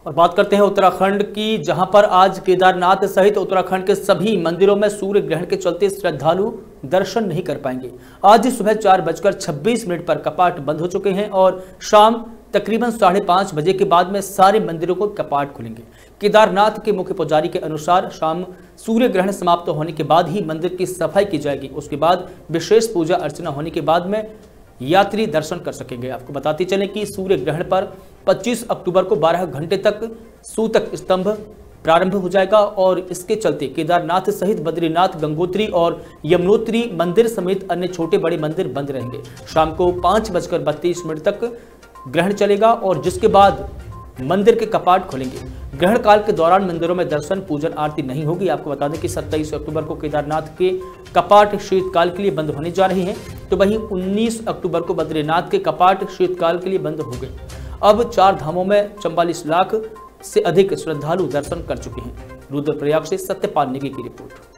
और बात करते हैं उत्तराखंड की, जहां पर आज केदारनाथ सहित उत्तराखंड के सभी मंदिरों में सूर्य ग्रहण के चलते श्रद्धालु दर्शन नहीं कर पाएंगे। आज सुबह 4:26 पर कपाट बंद हो चुके हैं और शाम तकरीबन 5:30 बजे के बाद में सारे मंदिरों को कपाट खुलेंगे। केदारनाथ के मुख्य पुजारी के अनुसार शाम सूर्य ग्रहण समाप्त होने के बाद ही मंदिर की सफाई की जाएगी। उसके बाद विशेष पूजा अर्चना होने के बाद में यात्री दर्शन कर सकेंगे। आपको बताते चलें कि सूर्य ग्रहण पर 25 अक्टूबर को 12 घंटे तक सूतक स्तंभ प्रारंभ हो जाएगा और इसके चलते केदारनाथ सहित बद्रीनाथ, गंगोत्री और यमुनोत्री मंदिर समेत अन्य छोटे बड़े मंदिर बंद रहेंगे। शाम को 5:32 तक ग्रहण चलेगा और जिसके बाद मंदिर के कपाट खुलेंगे। ग्रहण काल के दौरान मंदिरों में दर्शन, पूजन, आरती नहीं होगी। आपको बता दें कि 27 अक्टूबर को केदारनाथ के कपाट शीतकाल के लिए बंद होने जा रहे हैं, तो वहीं 19 अक्टूबर को बद्रीनाथ के कपाट शीतकाल के लिए बंद हो गए। अब 4 धामों में 44 लाख से अधिक श्रद्धालु दर्शन कर चुके हैं। रुद्रप्रयाग से सत्यपाल नेगी की रिपोर्ट।